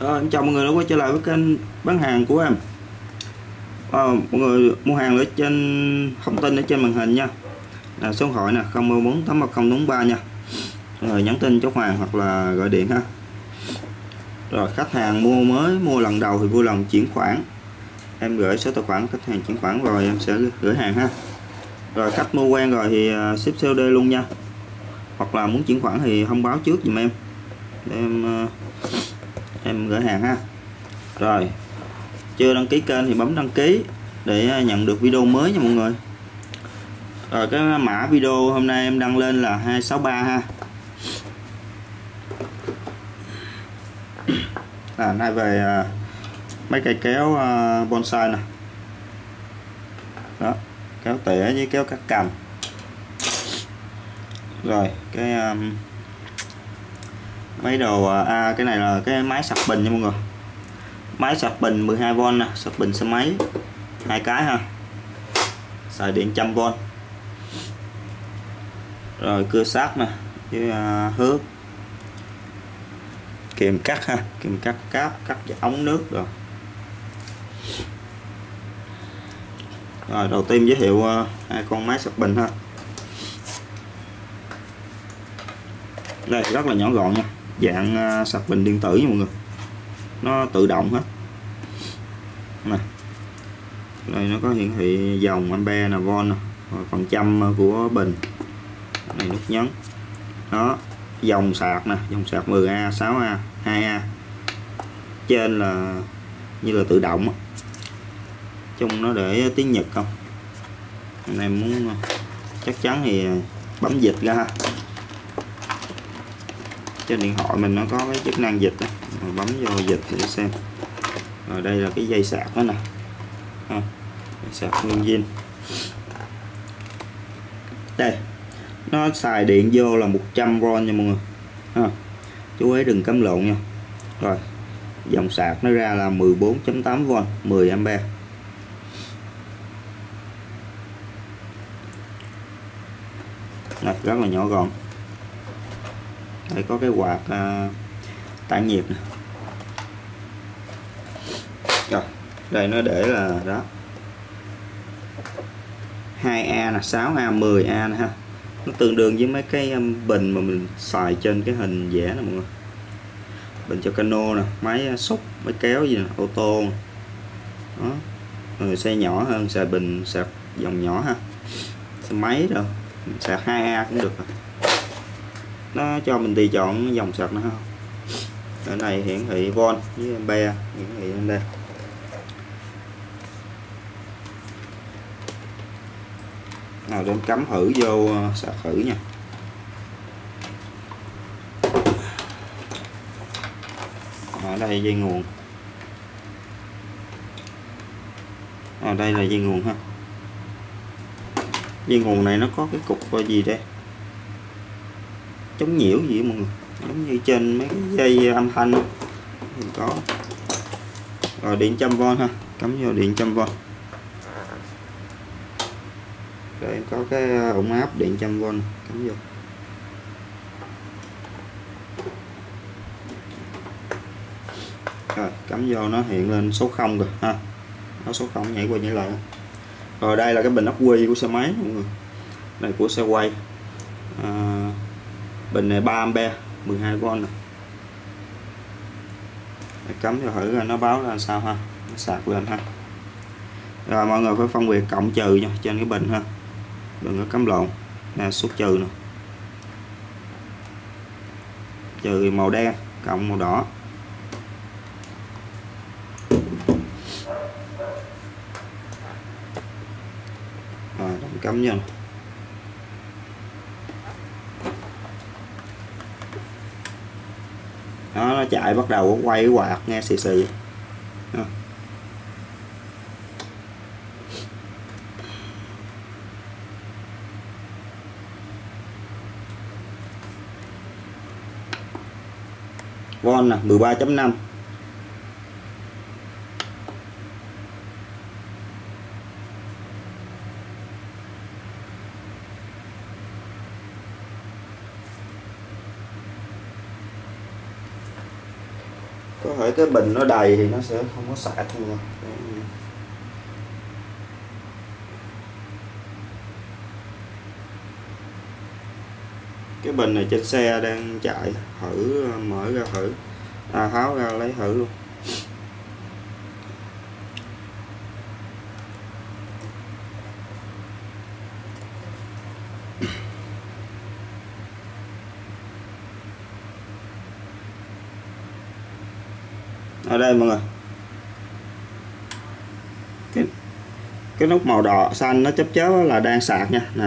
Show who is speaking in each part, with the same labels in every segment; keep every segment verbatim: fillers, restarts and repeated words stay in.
Speaker 1: Rồi, em chào mọi người đã quay trở lại với kênh bán hàng của em. À, mọi người mua hàng ở trên thông tin ở trên màn hình nha, là số điện thoại nè không một bốn tám ba không bốn ba nha, rồi nhắn tin chốt hàng hoặc là gọi điện ha. Rồi khách hàng mua mới mua lần đầu thì vui lòng chuyển khoản, em gửi số tài khoản khách hàng chuyển khoản rồi em sẽ gửi hàng ha. Rồi khách mua quen rồi thì ship xê ô đê luôn nha, hoặc là muốn chuyển khoản thì thông báo trước giùm em để em em gửi hàng ha. Rồi chưa đăng ký kênh thì bấm đăng ký để nhận được video mới nha mọi người. Rồi cái mã video hôm nay em đăng lên là hai sáu ba ha, là nay về mấy cây kéo bonsai nè, đó kéo tỉa với kéo cắt cành. Rồi cái um, mấy đồ à, cái này là cái máy sạc bình nha mọi người, máy sạc bình mười hai vôn nè, sạc bình xe máy hai cái ha, xài điện một trăm vôn. Rồi cưa sắt nè với uh, hước, kìm cắt ha, kìm cắt cáp, cắt ống nước rồi. Rồi đầu tiên giới thiệu uh, hai con máy sạc bình ha. Đây rất là nhỏ gọn nha, dạng uh, sạc bình điện tử nha mọi người, nó tự động hết nè. Đây nó có hiển thị dòng ampere là von nè, phần trăm của bình này, nút nhấn đó, dòng sạc nè, dòng sạc mười A, sáu A, hai A, trên là như là tự động, chung nó để tiếng Nhật không, anh em muốn chắc chắn thì bấm dịch ra ha. Trên điện thoại mình nó có cái chức năng dịch đó, bấm vô dịch để xem. Rồi đây là cái dây sạc đó nè ha, sạc nguyên zin. Đây nó xài điện vô là một trăm vôn nha mọi người ha, chú ý đừng cắm lộn nha. Rồi dòng sạc nó ra là mười bốn chấm tám vôn, mười ampere. Này, rất là nhỏ gọn. Đây có cái quạt uh, tản nhiệt nè. Rồi đây nó để là đó hai A là sáu A, mười A nè ha, nó tương đương với mấy cái bình mà mình xài trên cái hình vẽ nè mọi người, bình cho cano nè, máy xúc, máy kéo gì nè, ô tô đó. Rồi xe nhỏ hơn xài bình sạc dòng nhỏ ha, xe máy rồi sạc hai A cũng được rồi. Nó cho mình tùy chọn dòng sạc nữa không. Ở này hiển thị von với ampere hiển thị lên đây. Nào đem cắm thử vô sạc thử nha. Ở đây dây nguồn, ở đây là dây nguồn ha. Dây nguồn này nó có cái cục gì đây, chống nhiễu gì mọi người, giống như trên mấy cái dây âm thanh thì có. Rồi điện một trăm vôn ha, cắm vô điện một trăm vôn. Rồi em có cái ổn áp điện một trăm vôn cắm vô. Rồi cắm vô nó hiện lên số không rồi ha, nó số không nhảy qua nhảy lại. Rồi đây là cái bình ắc quy của xe máy mọi người, này của xe quay. À, bình này ba ampere, mười hai vôn nè. Để cắm cho thử nó báo là sao ha, nó sạc lên ha. Rồi mọi người phải phân biệt cộng trừ nha trên cái bình ha, đừng có cắm lộn nè, số trừ nè, trừ màu đen, cộng màu đỏ. Rồi cắm vô. Đó, nó chạy bắt đầu quay cái quạt nghe xì xì. Đó. Von nè mười ba chấm năm. có có thể cái bình nó đầy thì nó sẽ không có sạc luôn. Cái bình này trên xe đang chạy, thử mở ra thử, à, tháo ra lấy thử luôn. Ở đây mọi người, cái cái nút màu đỏ xanh nó chớp chớp là đang sạc nha, nè,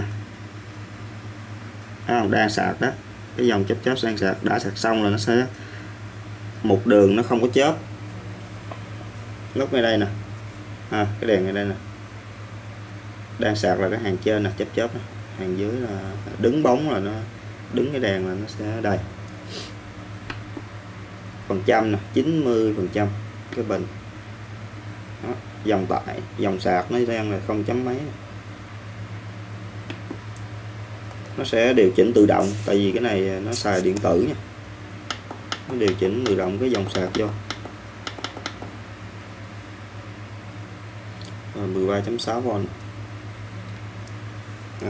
Speaker 1: thấy không, đang sạc đó, cái dòng chớp chớp đang sạc. Đã sạc xong là nó sẽ một đường, nó không có chớp. Lúc ngay đây nè, à, cái đèn ngay đây nè, đang sạc là cái hàng trên nè chớp chớp nè, hàng dưới là đứng bóng là nó đứng cái đèn là nó sẽ đầy. Phần trăm nè, chín mươi phần trăm cái bình đó. Dòng tải, dòng sạc nó đang là không chấm mấy. Nó sẽ điều chỉnh tự động, tại vì cái này nó xài điện tử nha, nó điều chỉnh tự động cái dòng sạc vô. Rồi mười ba chấm sáu vôn đó.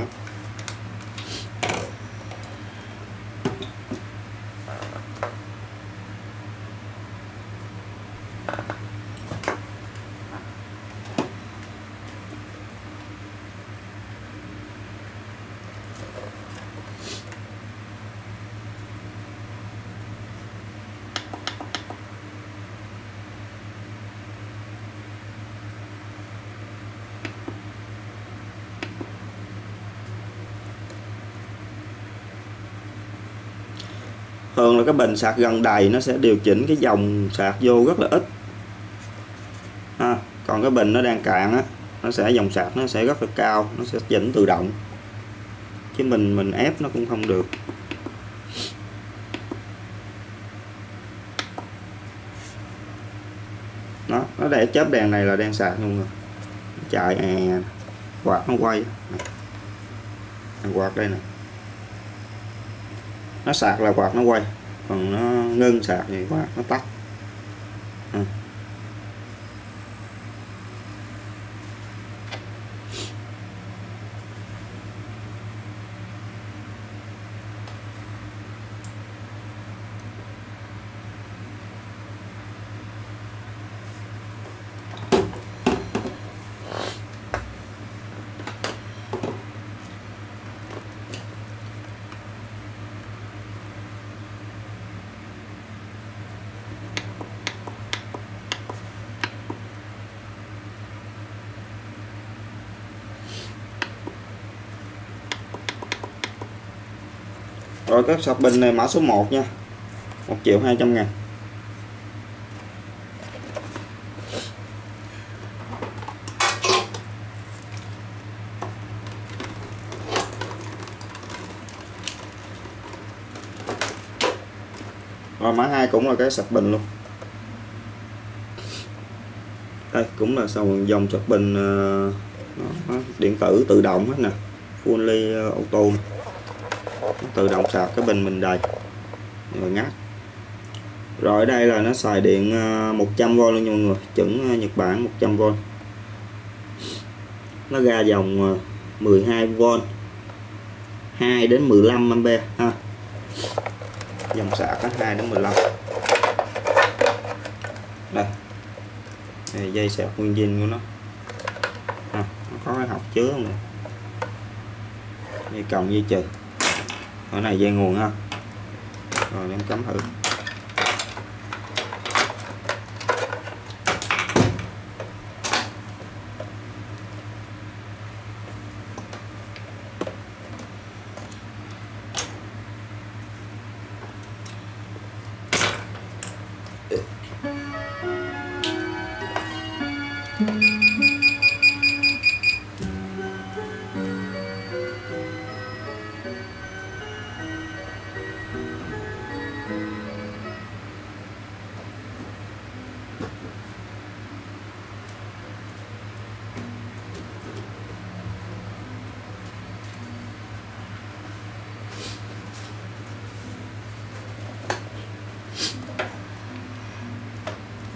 Speaker 1: Thường là cái bình sạc gần đầy nó sẽ điều chỉnh cái dòng sạc vô rất là ít ha. Còn cái bình nó đang cạn á, nó sẽ dòng sạc nó sẽ rất là cao, nó sẽ chỉnh tự động, chứ mình mình ép nó cũng không được. Đó, nó để chớp đèn này là đang sạc luôn rồi, chạy à, quạt nó quay, quạt đây nè, nó sạc là quạt nó quay, còn nó ngưng sạc thì quạt nó tắt. À. Rồi cái sạc bình này mã số một nha, một triệu hai trăm ngàn. Rồi mã hai cũng là cái sạc bình luôn. Đây cũng là dòng dòng sạc bình uh, điện tử tự động hết nè, fully auto, tự động sạc cái bình mình đầy rồi ngắt. Rồi ở đây là nó xài điện một trăm vôn luôn nha mọi người, chuẩn Nhật Bản một trăm vôn. Nó ra dòng mười hai vôn, hai đến mười lăm ampe ha. Dòng sạc có hai đến mười lăm. Đây. Đây dây sạc nguyên zin của nó. À, nó có cái hộc chứa không nè. Dây cộng dây trừ. Ở này dây nguồn ha. Rồi em cắm thử.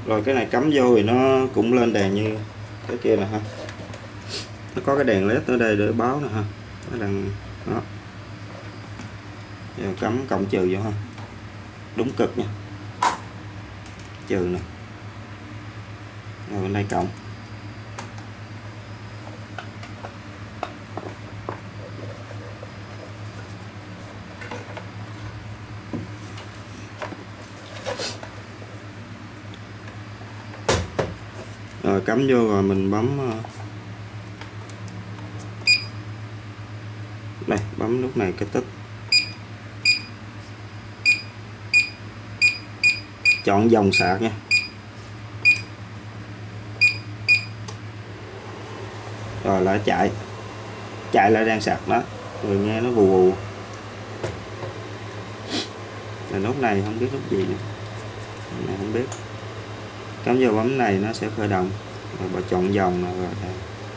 Speaker 1: Rồi cái này cắm vô thì nó cũng lên đèn như cái kia nè ha, nó có cái đèn led ở đây để báo nè ha, cái đèn đó. Giờ cắm cộng trừ vô ha, đúng cực nha, trừ nè, rồi bên đây cộng. Rồi cắm vô rồi mình bấm đây, bấm lúc này cái tích, chọn dòng sạc nha. Rồi lại chạy chạy lại đang sạc đó, rồi nghe nó vù vù. Là nút này không biết nút gì nữa, nút này không biết. Cắm vô bấm này nó sẽ khởi động, rồi bà chọn dòng rồi đây.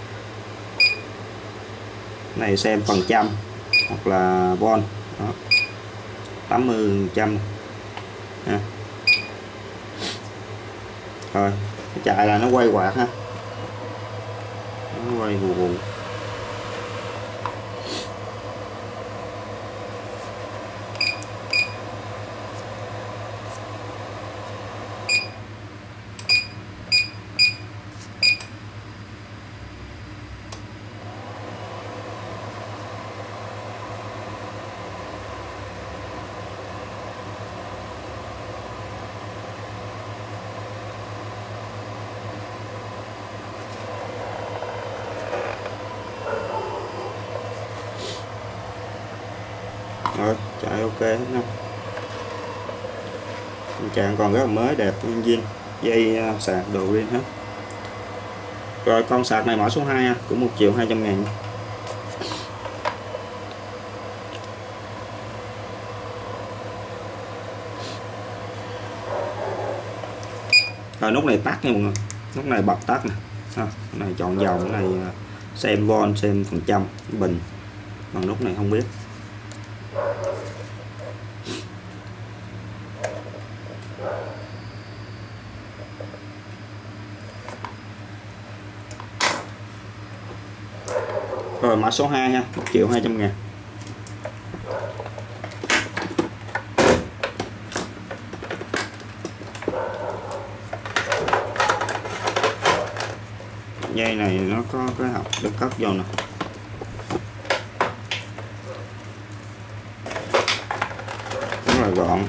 Speaker 1: Này xem phần trăm hoặc là volt đó, tám mươi phần trăm ha. Rồi chạy là nó quay quạt ha, nó quay vù vù. Rồi chạy ok hết nha, tình trạng còn rất là mới đẹp, nguyên zin, dây sạc đồ riêng hết. Rồi con sạc này mã số hai ha, cũng một triệu hai trăm ngàn. Rồi nút này tắt nha mọi người, nút này bật tắt nè, à, này chọn dòng, cái này xem volt, xem phần trăm, bình, bằng nút này không biết. Rồi mã số hai ha, một triệu hai trăm ngàn. Dây này nó có cái hộc để cất vô nè. Rất là gọn.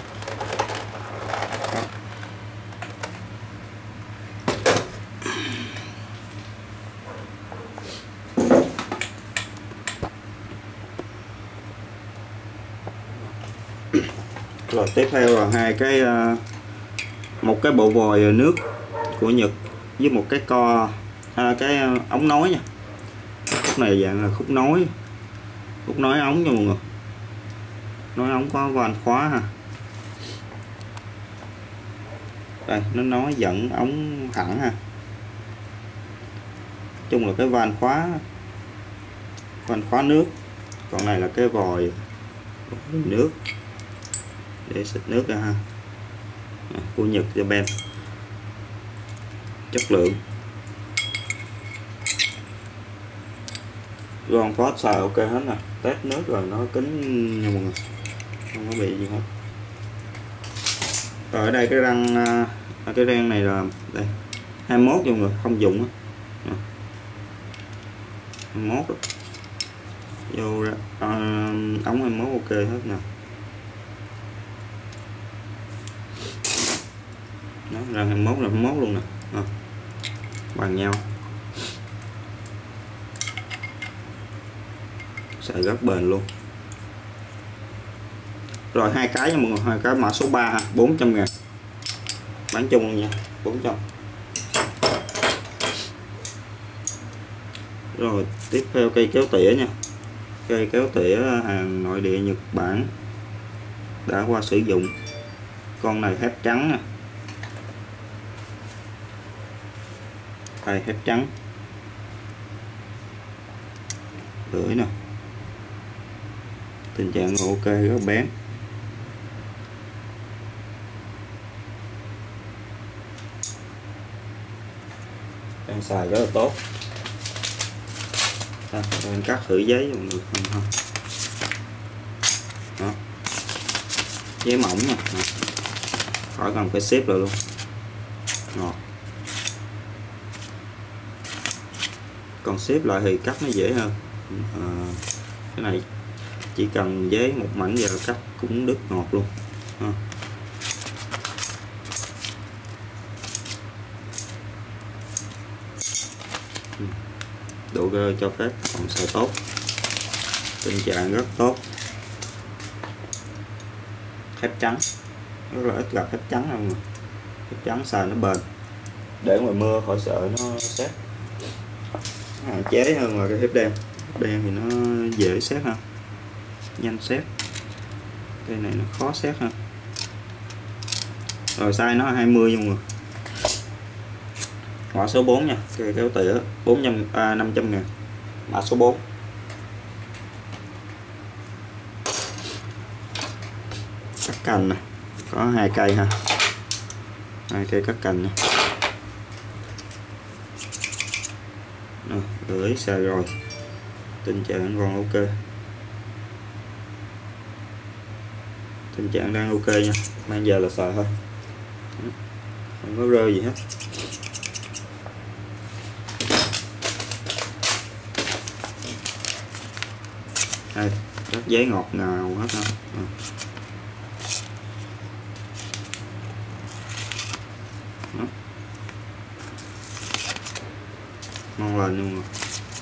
Speaker 1: Rồi tiếp theo là hai cái một cái bộ vòi nước của Nhật với một cái co à, cái ống nối nha. Khúc này dạng là khúc nối, khúc nối ống nha mọi người, nối ống có van khóa ha. Đây nó nối dẫn ống thẳng ha, chung là cái van khóa, van khóa nước. Còn này là cái vòi nước để xịt nước ra ha, của Nhật Japan, chất lượng. Ron phốt xài ok hết nè, test nước rồi nó kín nha mọi người, không có bị gì hết. Rồi ở đây cái răng cái răng này là đây hai mươi mốt mọi người, không dùng á, hai mươi mốt vô ra à, ống hai mươi mốt ok hết nè. Đó, răng hai mươi mốt là hai mươi mốt luôn nè, à, bằng nhau, xài rất bền luôn. Rồi hai cái nha mọi người, hai cái mã số ba ha, bốn trăm ngàn, bán chung luôn nha, bốn trăm. Rồi tiếp theo cây kéo tỉa nha, cây kéo tỉa hàng nội địa Nhật Bản đã qua sử dụng. Con này thép trắng nè, đây thép trắng, lưỡi nè, tình trạng ok, rất bén. xài rất là tốt. Mình cắt thử giấy mọi người không không đó. Giấy mỏng nha, khỏi cần phải xếp rồi luôn, ngọt. Còn xếp lại thì cắt nó dễ hơn. À, cái này chỉ cần giấy một mảnh giờ cắt cũng đứt ngọt luôn ha. Độ rơ cho phép, còn xài tốt, tình trạng rất tốt. Thép trắng rất là ít gặp thép trắng không mà. Thép trắng xài nó bền, để ngoài mưa khỏi sợ nó xét, hạn chế hơn là cái thép đen. Thép đen thì nó dễ xét ha, nhanh xét. Cái này nó khó xét ha. Rồi size nó hai mươi luôn rồi. Mã số bốn nha, cây kéo tỉa bốn trăm à, năm trăm ngàn, mã số bốn. Cắt cành nè, có hai cây ha, hai cây cắt cành nè. Gửi xài rồi, tình trạng còn ok, tình trạng đang ok nha, mang giờ là xài thôi, không có rơi gì hết. Đây, rất giấy ngọt ngào hết ha. À. Đó. Ngon lành luôn rồi.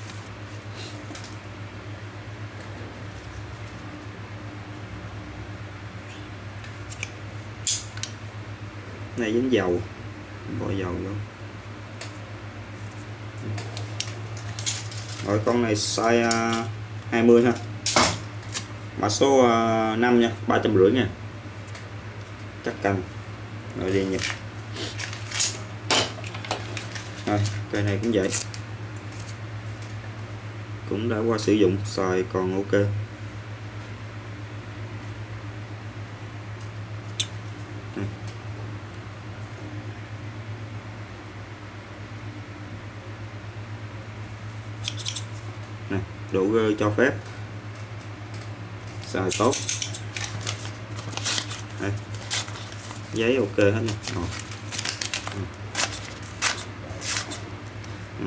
Speaker 1: Này dính dầu, bỏ dầu vô. Rồi con này size uh, hai mươi ha, mã số uh, năm nha, ba trăm rưỡi nha, cắt cành rồi đi nhập. Rồi cây này cũng vậy, cũng đã qua sử dụng, xài còn ok. Này, độ rơ cho phép, xài tốt. Đây, giấy ok hết nha. Ờ. Ừ. Ừ.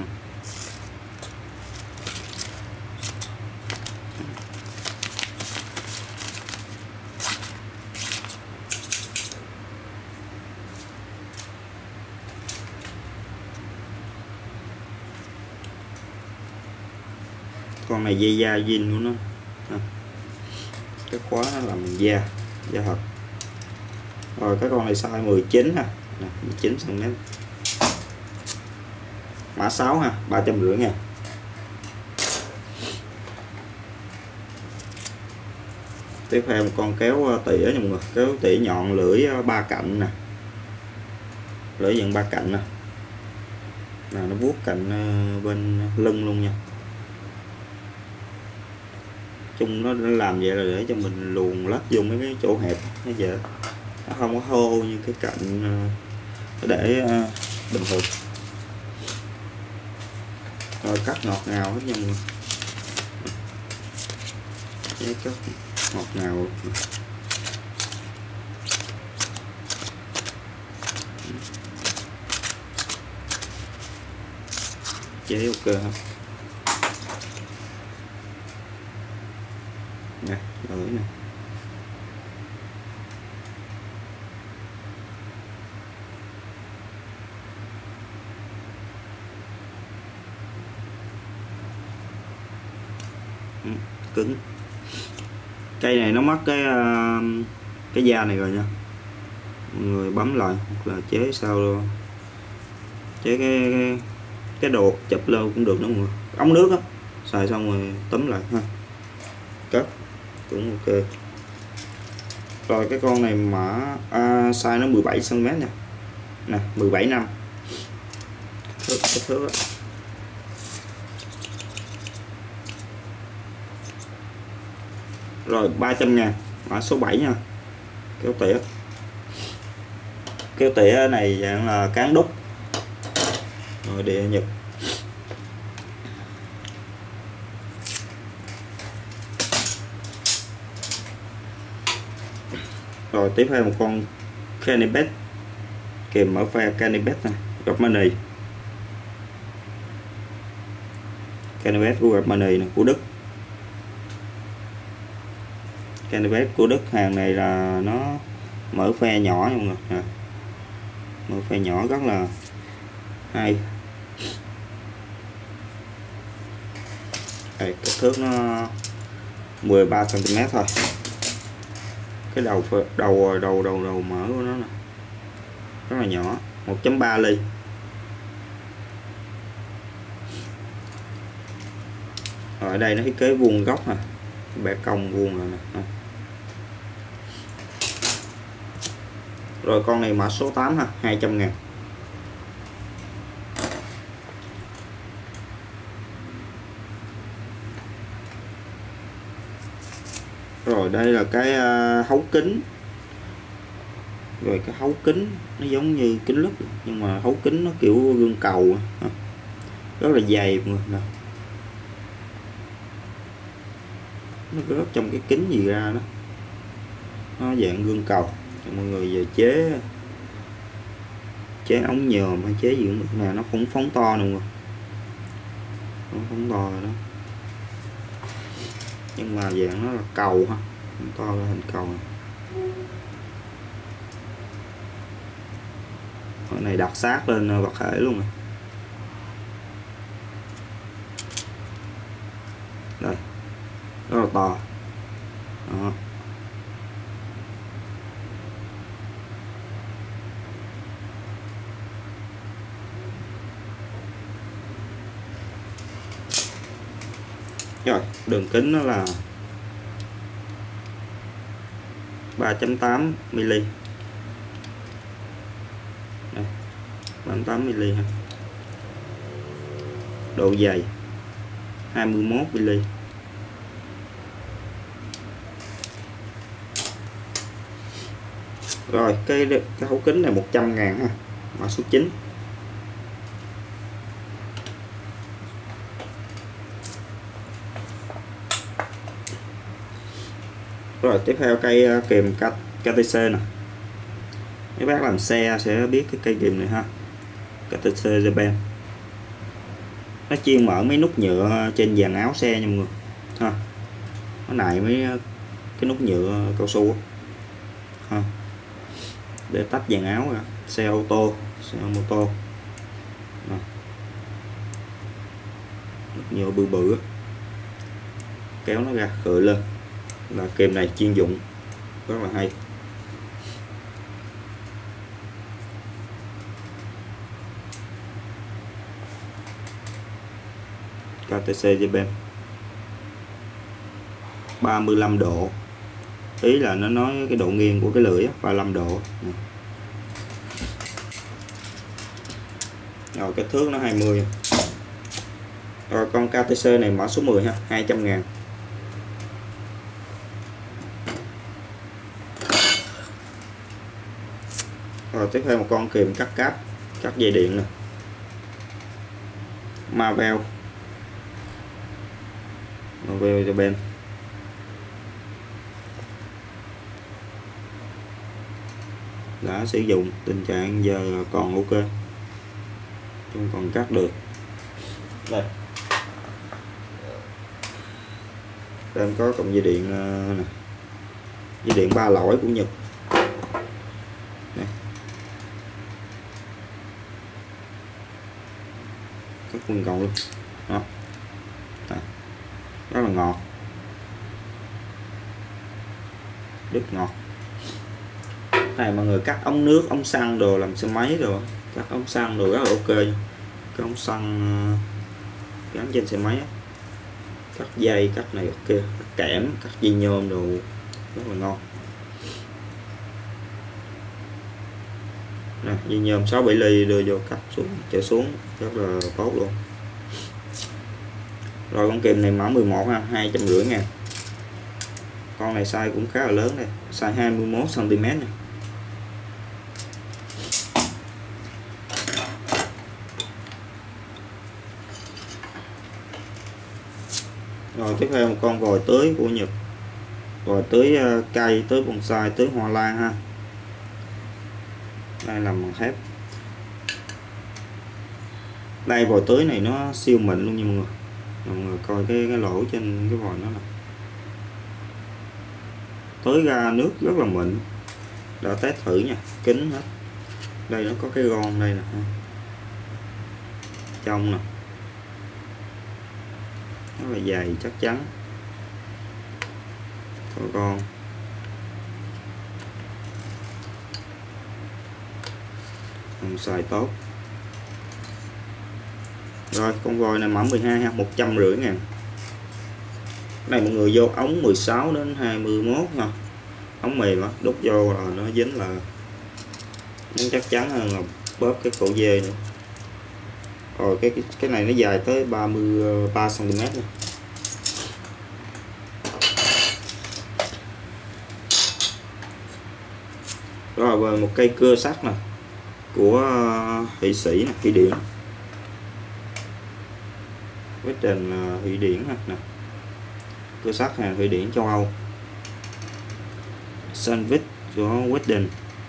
Speaker 1: Con này dây da zin của nó à. Cái khóa nó làm bằng da, da thật. Rồi cái con này size mười chín ha, mười chín xăng ti mét, mã sáu ha, ba trăm rưỡi nha. Tiếp theo một con kéo tỉa nha mọi người, kéo tỉa nhọn lưỡi ba cạnh nè, lưỡi dựng ba cạnh nè, là nó vuốt cạnh bên lưng luôn nha. Chung nó làm vậy là để cho mình luồn lách vô mấy cái chỗ hẹp nó dễ, nó không có hô như cái cạnh để bình thường. Rồi cắt ngọt ngào hết nha mọi người, cái cắt ngọt ngào. Chế ok không nè, lưỡi nè. Ừ, cứng. Cây này nó mất cái cái da này rồi nha mọi người, bấm lại hoặc là chế sao chế cái cái, cái đồ chụp lô cũng được đó mọi người. Ống nước á, xài xong rồi tấm lại ha, cất cũng ok. Rồi cái con này mã à, size nó mười bảy xăng ti mét nha, nè mười bảy năm thước, cái thước đó. Rồi ba trăm ngàn, mã số bảy nha, kéo tỉa. Kéo tỉa này dạng là cán đúc, rồi địa nhật Rồi tiếp theo một con Canibet, kèm mở pha Canibet này, gặp money. Canibet của gặp money này, của Đức. Canibet của Đức, hàng này là nó mở pha nhỏ nha mọi người à. Mở pha nhỏ rất là hay. Đây, kích thước nó mười ba xăng ti mét thôi. Cái đầu đầu đầu đầu đầu mở của nó nè, rất là nhỏ, một chấm ba ly. Ở đây nó thiết kế vuông góc nè, bẻ cong vuông rồi nè. Rồi con này mã số tám ha, hai trăm ngàn. Rồi đây là cái hấu kính. Rồi cái hấu kính nó giống như kính lúp, nhưng mà hấu kính nó kiểu gương cầu, rất là dày mọi người nè. Nó rớt trong cái kính gì ra đó, nó dạng gương cầu. Mọi người về chế chế ống nhòm hay chế gì cũng được nè, nó cũng phóng to nè mọi người, nó phóng to rồi đó, nhưng mà dạng nó là cầu ha, phóng to ra hình cầu này. Cái này đặt sát lên vật thể luôn rồi. Đây, rất là to đó. Rồi đường kính nó là ba chấm tám mi li, ba chấm tám mi li ha. Độ dày hai mươi mốt mi li. Rồi cái cái hấu kính này một trăm ngàn ha, mã số chín. Rồi tiếp theo cây kìm ca tê xê nè. Mấy bác làm xe sẽ biết cái cây kìm này ha, ca tê xê Japan. Nó chuyên mở mấy nút nhựa trên dàn áo xe nha mọi người ha. Nó nại mấy cái nút nhựa cao su ha, để tách dàn áo ra. Xe ô tô, xe mô tô, nút nhựa bự bự, kéo nó ra khởi lên. Là kìm này chuyên dụng, rất là hay. ca tê xê Japan ba mươi lăm độ, ý là nó nói cái độ nghiêng của cái lưỡi ba mươi lăm độ. Rồi cái thước nó hai mươi. Rồi con ca tê xê này mã số mười ha, hai trăm ngàn. Rồi tiếp theo một con kìm cắt cáp, cắt dây điện nè, Marvel, Marvel Japan. Đã sử dụng, tình trạng giờ còn ok, không còn cắt được. Đây, đây có cọng dây điện nè, dây điện ba lõi của Nhật. Các nguyên cầu luôn đó. Đó, rất là ngọt, rất ngọt. Này mọi người cắt ống nước, ống xăng đồ làm xe máy rồi, cắt ống xăng đồ rất là ok. Cái ống xăng gắn trên xe máy, cắt dây, cắt này ok, cắt kẽm, cắt dây nhôm đồ rất là ngon. Nè, dây nhôm sáu bảy ly đưa vô cắt xuống trở xuống rất là tốt luôn. Rồi con kìm này mã mười một ha, hai trăm rưỡi ngàn. Con này size cũng khá là lớn đây, size hai mươi mốt xăng ti mét này. Rồi tiếp theo một con vòi tưới của Nhật, rồi tới cây, tới bonsai, tới hoa lan ha. Đây làm bằng thép. Đây vòi tưới này nó siêu mịn luôn nha mọi người. Mọi người coi cái cái lỗ trên cái vòi nó là tưới ra nước rất là mịn. Đã test thử nha, kính hết. Đây nó có cái gon đây nè, trong nè, rất là dày chắc chắn. Có gon. Không xài tốt. Rồi con vòi này mã mười hai ha, một trăm rưỡi ngàn. Này mọi người vô ống mười sáu đến hai mươi mốt nha. Ống mềm á, đút vô là nó dính là nó chắc chắn hơn là bóp cái cổ dê nữa. Rồi cái cái này nó dài tới ba mươi ba xăng ti mét nha. Rồi về một cây cưa sắt nè của Thụy Sĩ nè, Thụy Điển. Western Thụy Điển nè. Cưa sắt hàng Thụy Điển châu Âu. Sandvik của Western.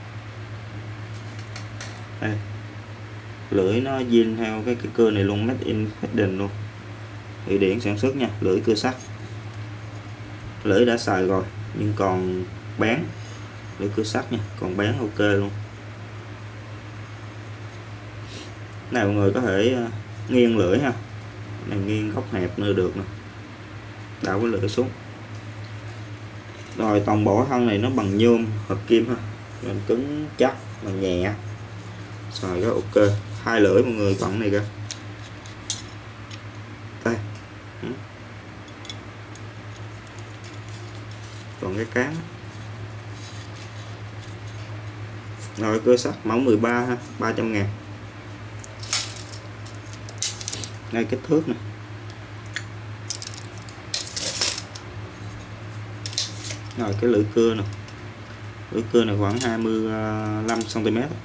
Speaker 1: Đây. Lưỡi nó zin theo cái, cái cưa này luôn, made in Western luôn. Thụy Điển sản xuất nha, lưỡi cưa sắt. Lưỡi đã xài rồi nhưng còn bén. Lưỡi cưa sắt nha, còn bén ok luôn. Này mọi người có thể nghiêng lưỡi ha. Này nghiêng góc hẹp nữa được nè. Đảo cái lưỡi xuống. Rồi toàn bộ thân này nó bằng nhôm hợp kim ha, nên cứng chắc mà nhẹ, xài rất ok. Hai lưỡi mọi người còn này kìa. Đây. Còn cái cán. Rồi cưa sắt mẫu mười ba ha, ba trăm ngàn. Đây kích thước nè. Rồi cái lưỡi cưa nè. Lưỡi cưa này khoảng hai mươi lăm xăng ti mét.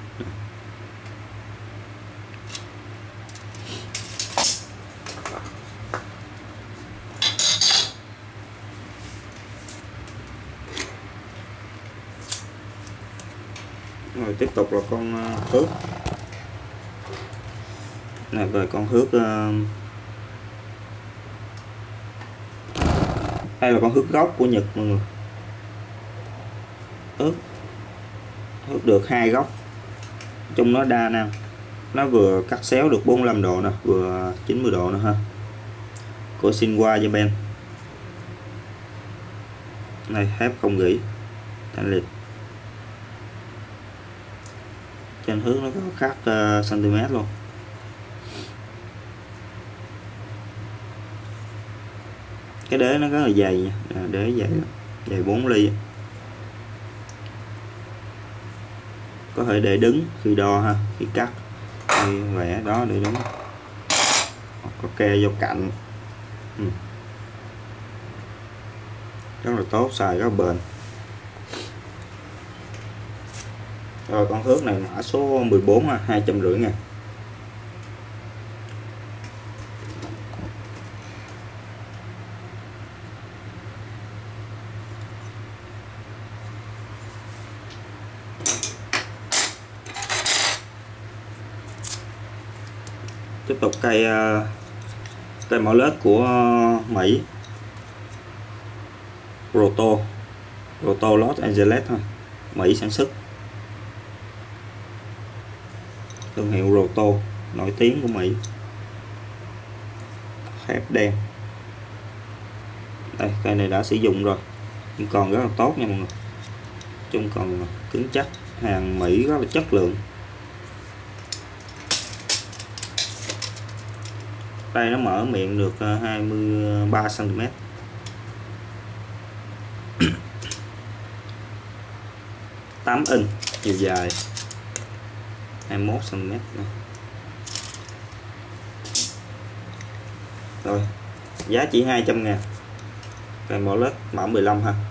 Speaker 1: Rồi tiếp tục là con thước. Này về con thước, đây là con thước gốc của Nhật mọi người. Thước thước được hai góc, trong nó đa năng, nó vừa cắt xéo được bốn mươi lăm độ nè, vừa chín mươi độ nữa ha, của Shinwa Japan. Này thép không gỉ, thanh liệt. Trên thước nó có khắc uh, cm luôn. Cái đế nó rất là dày nha, đế dày dày bốn ly. Có thể để đứng khi đo ha, khi cắt, khi vẽ đó để đứng. Có ke vô cạnh. Ừ. Rất là tốt, xài rất bền. Rồi con thước này mã số mười bốn ha, hai trăm rưỡi ngàn. Tiếp tục cây cây mỏ lết của Mỹ, Roto Roto Los Angeles thôi, Mỹ sản xuất, thương hiệu Roto nổi tiếng của Mỹ. Thép đen. Đây cây này đã sử dụng rồi nhưng còn rất là tốt nha mọi người, chung còn cứng chắc, hàng Mỹ rất là chất lượng. Đây nó mở miệng được hai mươi ba xăng ti mét. tám inch chiều dài, hai mươi mốt xăng ti mét. Rồi giá chỉ hai trăm ngàn. Cây mỏ lết mã mười lăm ha.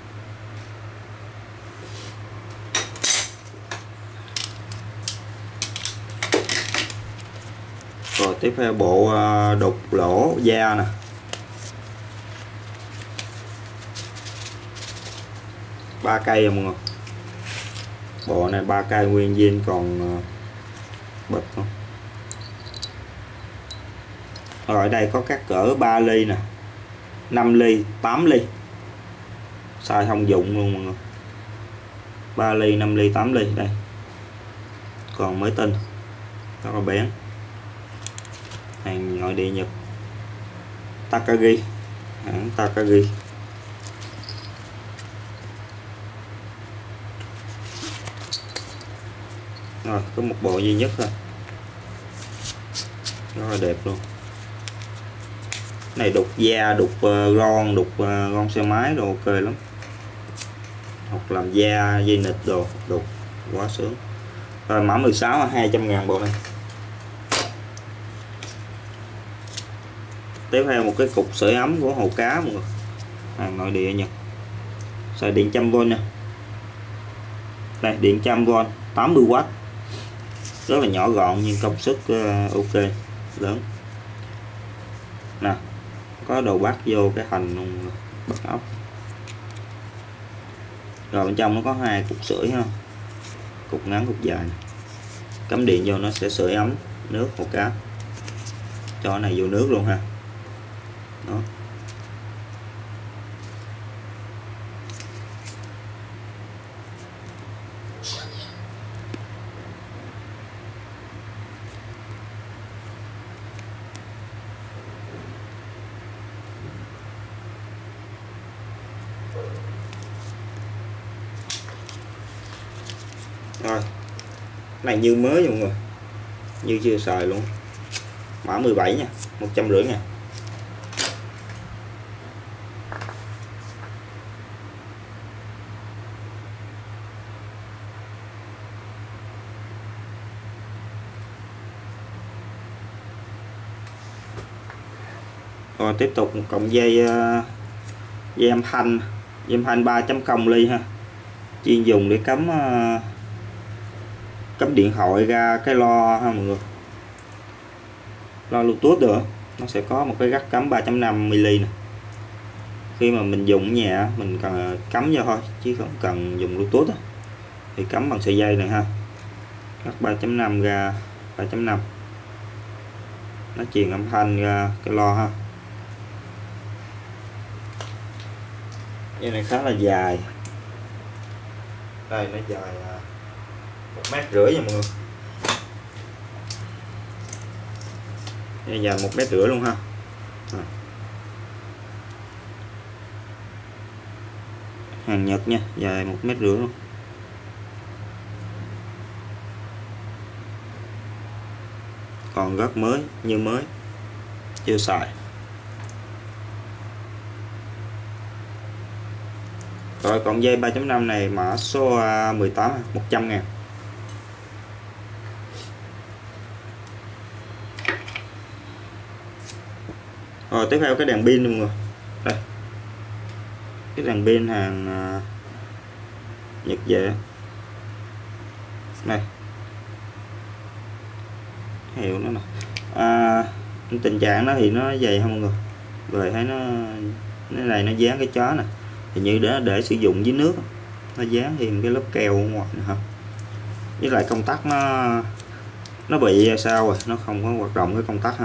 Speaker 1: Rồi tiếp theo bộ đục lỗ da nè. ba cây rồi mọi người. Bộ này ba cây nguyên zin còn bật không. Rồi ở đây có các cỡ ba ly nè, năm ly, tám ly. Xài thông dụng luôn mọi người. ba ly, năm ly, tám ly đây. Còn mới tinh. Rất là bén. Hàng nội địa Nhật. Takagi. Hãng Takagi. Rồi, có một bộ duy nhất thôi. Rất là đẹp luôn. Này đục da, đục uh, ron, đục uh, ron xe máy đồ ok lắm. Hoặc làm da, dây nịt đồ, đục quá sướng. Rồi mã mười sáu hai trăm ngàn bộ này. Tiếp theo một cái cục sưởi ấm của Hồ Cá mọi người. Hàng nội địa Nhật. Xài điện một trăm vôn nha. Đây điện một trăm vôn, tám mươi oát. Rất là nhỏ gọn nhưng công suất uh, ok, lớn. Nè, có đầu bắt vô cái thành luôn, bắt ốc. Rồi bên trong nó có hai cục sưởi ha. Cục ngắn cục dài. Cắm điện vô nó sẽ sưởi ấm nước Hồ Cá. Cho cái này vô nước luôn ha. Đó. Rồi, này như mới mọi người, như chưa xài luôn. Mã mười bảy nha, một trăm rưỡi nha. Rồi tiếp tục một cọng dây uh, dây âm thanh, dây âm thanh ba chấm không ly ha, chuyên dùng để cắm uh, cắm điện thoại ra cái lo ha mọi người, lo Bluetooth được. Nó sẽ có một cái gắt cắm ba chấm năm mi-li nè. Khi mà mình dùng ở nhà mình cần cắm vô thôi chứ không cần dùng Bluetooth đó. Thì cắm bằng sợi dây này ha, gắt ba chấm năm ra ba chấm năm, nó truyền âm thanh ra cái lo ha. Dây này khá là dài, đây nó dài một mét rưỡi nha mọi người. Dây dài một mét rưỡi luôn ha. À. Hàng Nhật nha, dài một mét rưỡi luôn. Còn rất mới, như mới, chưa xài. Rồi còn dây ba chấm năm này mã số mười tám, một trăm ngàn. Rồi tiếp theo cái đèn pin mọi người. Đây. Cái đèn pin hàng uh, Nhật về. Này. Hiệu nó nè. À, tình trạng nó thì nó dày không mọi người. Rồi thấy nó cái này nó dán cái chó nè. Thì như để để sử dụng dưới nước, nó dán thêm cái lớp keo ở ngoài nữa ha. Với lại công tắc nó nó bị sao rồi, nó không có hoạt động cái công tắc ha.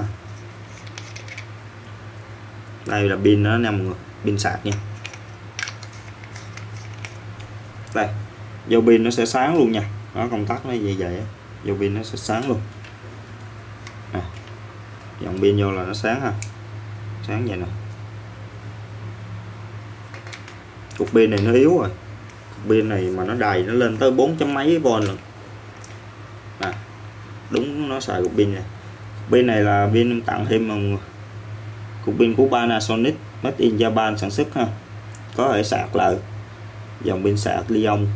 Speaker 1: Đây là pin nó nè mọi người, pin sạc nha. Đây, vô pin nó sẽ sáng luôn nha. Đó, công tắc nó như vậy, vô pin nó sẽ sáng luôn. Nè, dòng pin vô là nó sáng ha, sáng vậy nè. Cục pin này nó yếu rồi, cục pin này mà nó đầy nó lên tới bốn chấm mấy vôn lần. À, đúng nó xài cục pin này. Cục pin này là pin tặng thêm mọi người. Cục pin của Panasonic, made in Japan sản xuất ha, có thể sạc lại, dòng pin sạc Li-ion.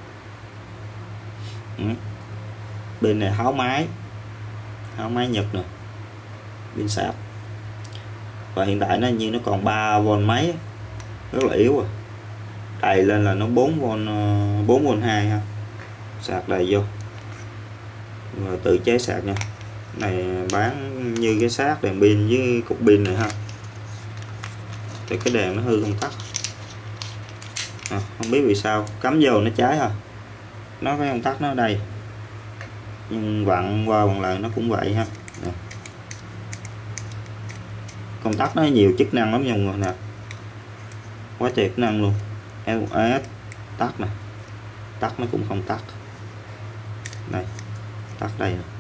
Speaker 1: Ừ. Bên này tháo máy, tháo máy Nhật nè, pin sạc. Và hiện tại nó như nó còn ba vôn mấy, rất là yếu rồi. Đầy lên là nó bốn vôn, bốn vôn hai ha. Sạc đầy vô. Rồi tự chế sạc nha. Này bán như cái sạc đèn pin với cục pin này ha. Thì cái đèn nó hư công tắc. à, không biết vì sao cắm vô nó cháy ha, nó cái công tắc nó ở đây nhưng vặn qua vặn lại nó cũng vậy ha. Nè. Công tắc nó nhiều chức năng lắm nha mọi người nè, quá trời chức năng luôn. lờ ét tắt nè, tắt nó cũng không tắt, đây tắt đây nè.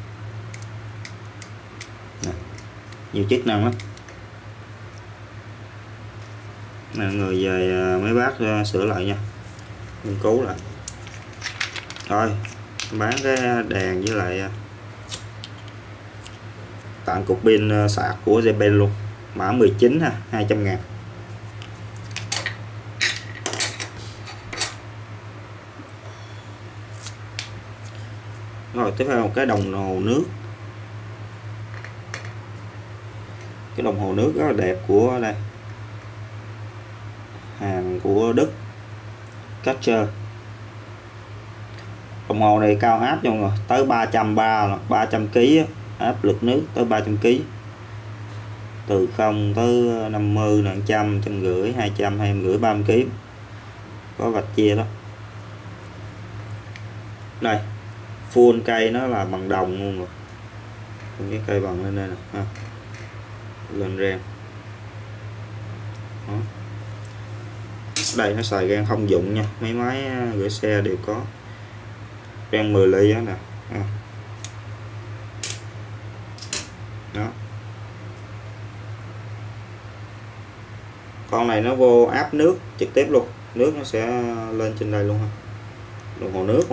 Speaker 1: Nè. Nhiều chức năng lắm nè, người về mấy bác sửa lại nha, nghiên cứu lại. Thôi bán cái đèn với lại tặng cục pin sạc của Japan luôn, mã mười chín ha, hai trăm ngàn. Rồi tiếp theo một cái đồng hồ nước, cái đồng hồ nước rất là đẹp của đây, hàng của Đức, Karcher. Đồng hồ này cao áp nha mọi người, tới ba trăm ba mươi, ba trăm ki lô gam, áp lực nước tới ba trăm ki lô gam, từ không tới năm mươi, một trăm, một trăm rưỡi, hai trăm, hai trăm rưỡi, ba mươi ki lô gam, có vạch chia đó. Đây full cây nó là bằng đồng luôn rồi, cái cây bằng lên đây nè ha, lên ren. Đó. Đây nó xài gan thông dụng nha, mấy máy rửa xe đều có ren mười ly đó nè. À. Đó. Con này nó vô áp nước trực tiếp luôn, nước nó sẽ lên trên đây luôn ha, đồng hồ nước mà.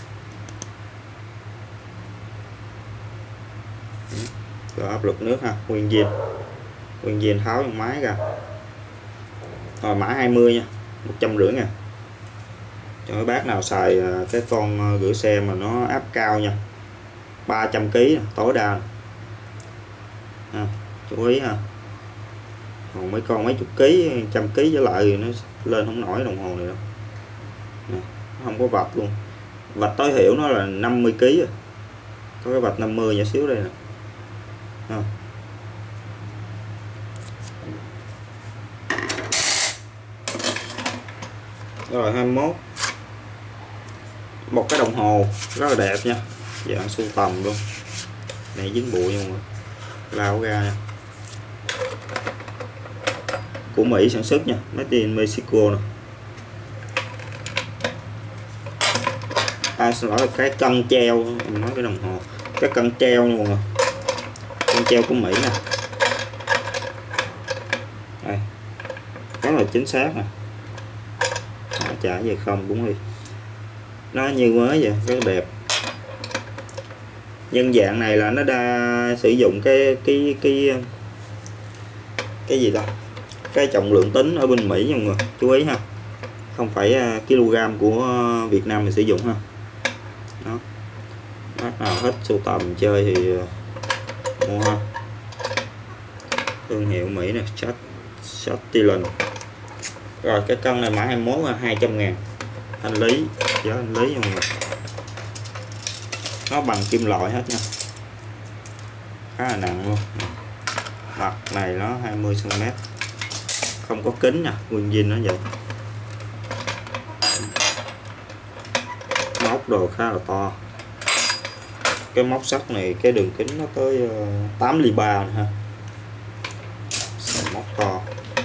Speaker 1: Rồi áp lực nước ha, nguyên zin, nguyên zin tháo trong máy ra. Rồi mã hai mươi nha, một trăm rưỡi ngàn. Cho mấy bác nào xài cái con rửa xe mà nó áp cao nha, ba trăm ki lô gam tối đa à, chú ý ha. Còn mấy con mấy chục ký, trăm ký trở lại thì nó lên không nổi đồng hồ này đâu. Nè, không có vạch luôn, vạch tối thiểu nó là năm mươi ki lô gam, có cái vạch năm mươi nhỏ xíu đây nè. À. Rồi hai mươi mốt, một cái đồng hồ rất là đẹp nha, dạng sưu tầm luôn, này dính bụi nha mọi người, lao ra nha, của Mỹ sản xuất nha, made in Mexico nè. À, xin lỗi là cái cân treo, mình nói cái đồng hồ, cái cân treo nha mọi người, cân treo của Mỹ nè, đây rất là chính xác nè, trả về không đúng đi, nó như mới vậy, rất đẹp. Nhân dạng này là nó đã sử dụng cái cái cái cái gì đó, cái trọng lượng tính ở bên Mỹ nha mọi người, chú ý ha, không phải kg của Việt Nam mình sử dụng ha. Đó, bác nào hết sưu tầm chơi thì mua ha, thương hiệu Mỹ nè, Chatillon. Rồi cái cân này mã hai mươi mốt là hai trăm ngàn, thanh lý, giá thanh lý nha mọi người, nó bằng kim loại hết nha, khá là nặng luôn. Mặt này nó hai mươi xăng ti mét, không có kính nha, nguyên zin nó vậy. Móc đồ khá là to, cái móc sắt này cái đường kính nó tới tám ly ba nữa ha, móc to.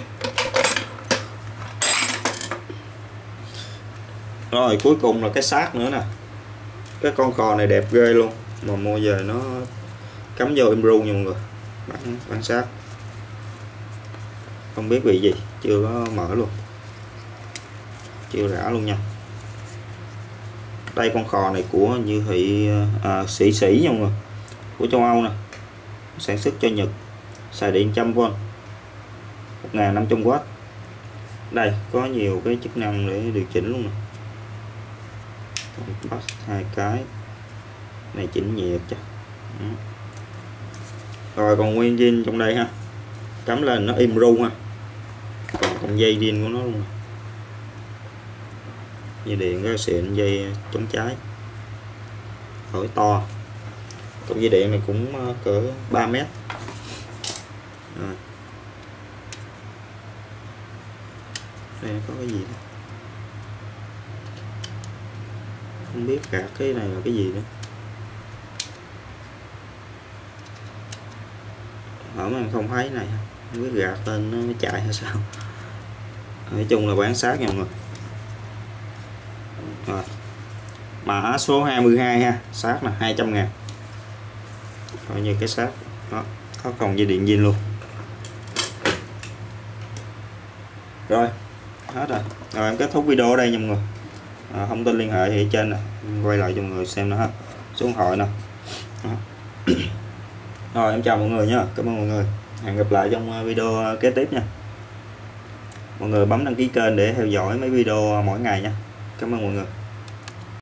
Speaker 1: Rồi cuối cùng là cái sát nữa nè, cái con khò này đẹp ghê luôn, mà mua về nó cắm vô em ru nha mọi người, bán, bán sát, không biết vị gì, chưa có mở luôn, chưa rã luôn nha. Đây con khò này của như thị à, sĩ sĩ nha mọi người, của châu Âu nè, sản xuất cho Nhật, xài điện một trăm vôn, một nghìn năm trăm oát. Đây có nhiều cái chức năng để điều chỉnh luôn nè, bắt hai cái này chỉnh nhiệt chứ. Rồi còn nguyên zin trong đây ha, cắm lên nó im ru ha, còn con dây zin của nó luôn, dây điện có xịn, dây chống cháy, hỏi to, còn dây điện này cũng cỡ ba mét. Rồi. Đây có cái gì đó, không biết gạt cái này là cái gì nữa. Ở mà em không thấy này, không biết gạt lên nó mới chạy hay sao. Nói chung là bán sát nha mọi người. Rồi. Mã số hai mươi hai ha, sát là hai trăm ngàn, coi như cái sát đó, có còn dây điện zin luôn. Rồi hết rồi. Rồi em kết thúc video ở đây nha mọi người. À, thông tin liên hệ thì ở trên nè, quay lại cho mọi người xem nữa ha, số điện thoại nè. Rồi em chào mọi người nha, cảm ơn mọi người, hẹn gặp lại trong video kế tiếp nha. Mọi người bấm đăng ký kênh để theo dõi mấy video mỗi ngày nha. Cảm ơn mọi người.